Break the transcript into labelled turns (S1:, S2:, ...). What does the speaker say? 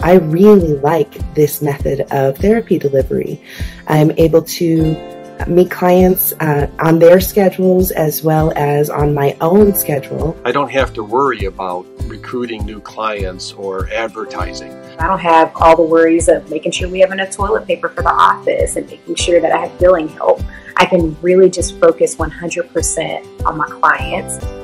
S1: I really like this method of therapy delivery. I'm able to meet clients on their schedules as well as on my own schedule.
S2: I don't have to worry about recruiting new clients or advertising.
S3: I don't have all the worries of making sure we have enough toilet paper for the office and making sure that I have billing help. I can really just focus 100% on my clients